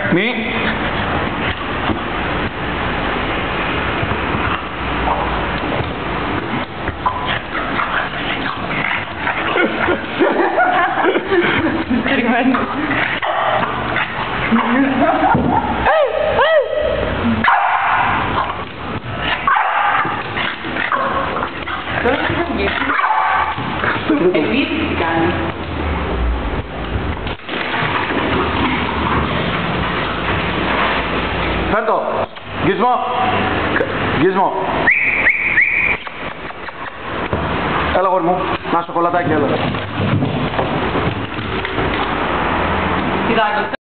Μη. Περιμένω. Τώρα θα βγει. Επίσης τι κάνει. Φέρ' το. Γυσμό. Γυσμό. Έλα γόρι μου. Να σοκολατάκι έλα. Κοιτάξτε.